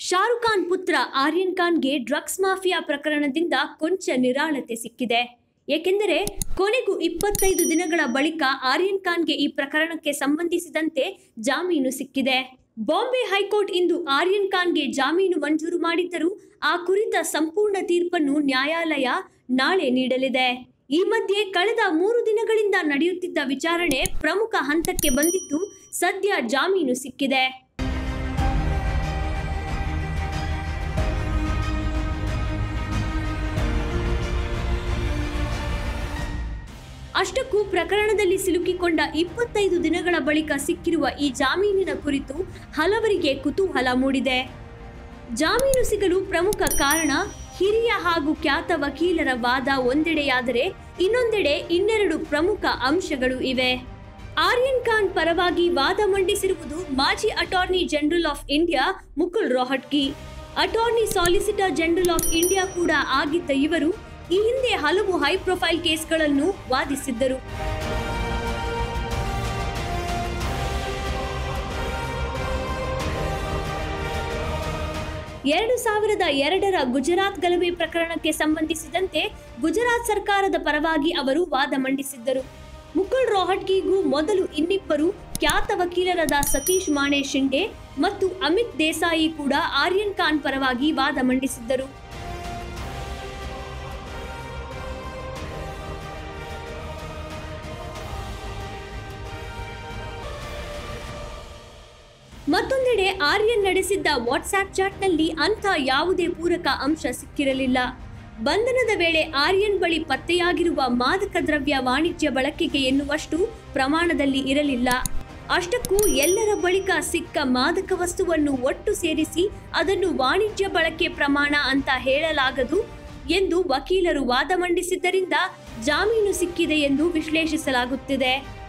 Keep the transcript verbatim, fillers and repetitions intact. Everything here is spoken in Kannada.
ಶಾರುಖ್ ಖಾನ್ ಪುತ್ರ ಆರ್ಯನ್ ಖಾನ್ಗೆ ಡ್ರಗ್ಸ್ ಮಾಫಿಯಾ ಪ್ರಕರಣದಿಂದ ಕೊಂಚ ನಿರಾಳತೆ ಸಿಕ್ಕಿದೆ. ಏಕೆಂದರೆ ಕೊನೆಗೂ ಇಪ್ಪತ್ತೈದು ದಿನಗಳ ಬಳಿಕ ಆರ್ಯನ್ ಖಾನ್ಗೆ ಈ ಪ್ರಕರಣಕ್ಕೆ ಸಂಬಂಧಿಸಿದಂತೆ ಜಾಮೀನು ಸಿಕ್ಕಿದೆ. ಬಾಂಬೆ ಹೈಕೋರ್ಟ್ ಇಂದು ಆರ್ಯನ್ ಖಾನ್ಗೆ ಜಾಮೀನು ಮಂಜೂರು ಮಾಡಿದ್ದರೂ ಆ ಕುರಿತ ಸಂಪೂರ್ಣ ತೀರ್ಪನ್ನು ನ್ಯಾಯಾಲಯ ನಾಳೆ ನೀಡಲಿದೆ. ಈ ಮಧ್ಯೆ ಕಳೆದ ಮೂರು ದಿನಗಳಿಂದ ನಡೆಯುತ್ತಿದ್ದ ವಿಚಾರಣೆ ಪ್ರಮುಖ ಹಂತಕ್ಕೆ ಬಂದಿದ್ದು ಸದ್ಯ ಜಾಮೀನು ಸಿಕ್ಕಿದೆ. ಅಷ್ಟಕ್ಕೂ ಪ್ರಕರಣದಲ್ಲಿ ಸಿಲುಕಿಕೊಂಡ ಇಪ್ಪತ್ತೈದು ದಿನಗಳ ಬಳಿಕ ಸಿಕ್ಕಿರುವ ಈ ಜಾಮೀನಿನ ಕುರಿತು ಹಲವರಿಗೆ ಕುತೂಹಲ ಮೂಡಿದೆ. ಜಾಮೀನು ಸಿಗಲು ಪ್ರಮುಖ ಕಾರಣ ಹಿರಿಯ ಹಾಗೂ ಖ್ಯಾತ ವಕೀಲರ ವಾದ ಒಂದೆಡೆಯಾದರೆ ಇನ್ನೊಂದೆಡೆ ಇನ್ನೆರಡು ಪ್ರಮುಖ ಅಂಶಗಳು ಇವೆ. ಆರ್ಯನ್ ಖಾನ್ ಪರವಾಗಿ ವಾದ ಮಂಡಿಸಿರುವುದು ಮಾಜಿ attorney general of India Mukul Rohatgi. Attorney solicitor general of India ಕೂಡ ಆಗಿದ್ದ ಇವರು ಈ ಹಿಂದೆ ಹಲವು ಹೈ ಪ್ರೊಫೈಲ್ ಕೇಸ್ಗಳನ್ನು ವಾದಿಸಿದ್ದರು. ಎರಡು ಸಾವಿರದ ಎರಡರ ಗುಜರಾತ್ ಗಲಭೆ ಪ್ರಕರಣಕ್ಕೆ ಸಂಬಂಧಿಸಿದಂತೆ ಗುಜರಾತ್ ಸರ್ಕಾರದ ಪರವಾಗಿ ಅವರು ವಾದ ಮಂಡಿಸಿದ್ದರು. ಮುಕುಲ್ ರೋಹಟಗಿಗೂ ಮೊದಲು ಇನ್ನಿಬ್ಬರು ಖ್ಯಾತ ವಕೀಲರಾದ ಸತೀಶ್ ಮಾಣೆ ಶಿಂಡೆ ಮತ್ತು ಅಮಿತ್ ದೇಸಾಯಿ ಕೂಡ ಆರ್ಯನ್ ಖಾನ್ ಪರವಾಗಿ ವಾದ ಮಂಡಿಸಿದ್ದರು. ಮತ್ತೊಂದೆಡೆ ಆರ್ಯನ್ ನಡೆಸಿದ್ದ ವಾಟ್ಸ್ಆಪ್ ಚಾಟ್ನಲ್ಲಿ ಅಂಥ ಯಾವುದೇ ಪೂರಕ ಅಂಶ ಸಿಕ್ಕಿರಲಿಲ್ಲ. ಬಂಧನದ ವೇಳೆ ಆರ್ಯನ್ ಬಳಿ ಪತ್ತೆಯಾಗಿರುವ ಮಾದಕ ದ್ರವ್ಯ ವಾಣಿಜ್ಯ ಬಳಕೆಗೆ ಎನ್ನುವಷ್ಟು ಪ್ರಮಾಣದಲ್ಲಿ ಇರಲಿಲ್ಲ. ಅಷ್ಟಕ್ಕೂ ಎಲ್ಲರ ಬಳಿಕ ಸಿಕ್ಕ ಮಾದಕ ವಸ್ತುವನ್ನು ಒಟ್ಟು ಸೇರಿಸಿ ಅದನ್ನು ವಾಣಿಜ್ಯ ಬಳಕೆ ಪ್ರಮಾಣ ಅಂತ ಹೇಳಲಾಗದು ಎಂದು ವಕೀಲರು ವಾದ ಮಂಡಿಸಿದ್ದರಿಂದ ಜಾಮೀನು ಸಿಕ್ಕಿದೆ ಎಂದು ವಿಶ್ಲೇಷಿಸಲಾಗುತ್ತಿದೆ.